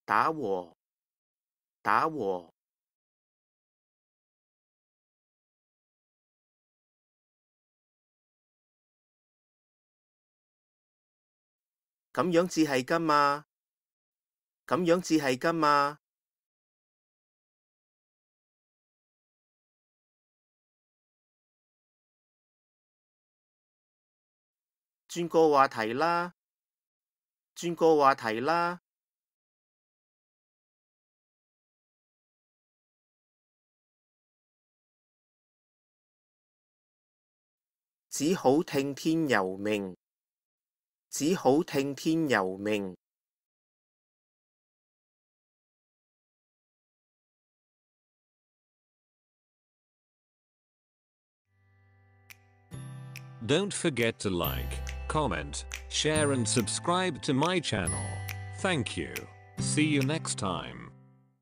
打和，打和。咁樣至係㗎嘛，咁樣至係㗎嘛。轉個話題啦，轉個話題啦。只好聽天由命，只好聽天由命。 Don't forget to like, comment, share and subscribe to my channel. Thank you. See you next time.